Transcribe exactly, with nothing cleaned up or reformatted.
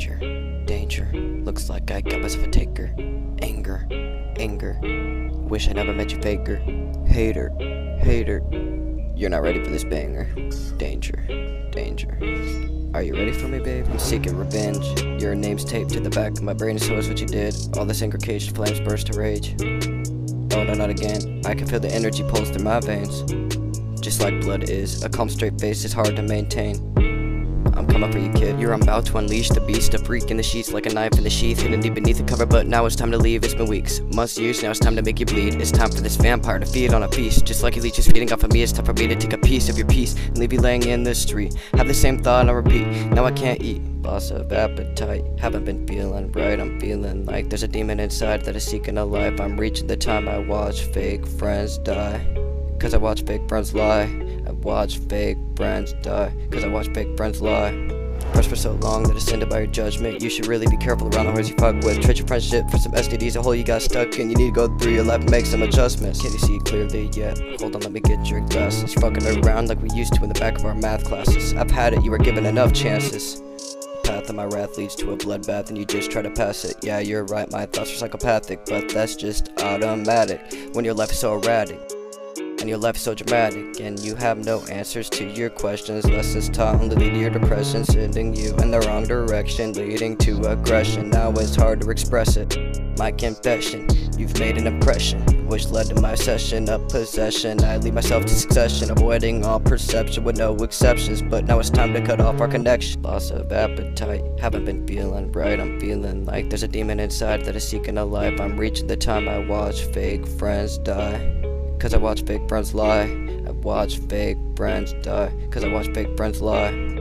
Danger, danger, looks like I got myself a taker. Anger, anger, wish I never met you faker. Hater, hater, you're not ready for this banger. Danger, danger, are you ready for me, babe? I'm seeking revenge. Your name's taped to the back of my brain, and so is what you did. All this anger caged flames burst to rage. Oh no, not again. I can feel the energy pulse through my veins. Just like blood is, a calm straight face is hard to maintain. I'm coming for you, kid. You're about to unleash the beast, a freak in the sheets like a knife in the sheath, hidden deep beneath the cover, but now it's time to leave. It's been weeks, months, years, now it's time to make you bleed. It's time for this vampire to feed on a feast. Just like your leech is feeding off of me, it's time for me to take a piece of your peace and leave you laying in the street. Have the same thought on repeat, now I can't eat. Loss of appetite, haven't been feeling right. I'm feeling like there's a demon inside that is seeking a life. I'm reaching the time I watch fake friends die, cause I watch fake friends lie. I watch fake friends die, cause I watch fake friends lie. Pressed for so long that it's ended by your judgment. You should really be careful around the hoes you fuck with. Trade your friendship for some S T Ds, a hole you got stuck in. You need to go through your life and make some adjustments. Can you see clearly yet? Hold on, let me get your glasses. Fucking around like we used to in the back of our math classes. I've had it, you were given enough chances. Path of my wrath leads to a bloodbath and you just try to pass it. Yeah, you're right, my thoughts are psychopathic, but that's just automatic when your life is so erratic and your life is so dramatic, and you have no answers to your questions. Lessons taught only lead to your depression, sending you in the wrong direction, leading to aggression. Now it's hard to express it. My confession, you've made an impression, which led to my session of possession. I lead myself to succession, avoiding all perception with no exceptions. But now it's time to cut off our connection. Loss of appetite, haven't been feeling right. I'm feeling like there's a demon inside that is seeking a life. I'm reaching the time I watch fake friends die, cause I watch fake friends lie. I watch fake friends die, cause I watch fake friends lie.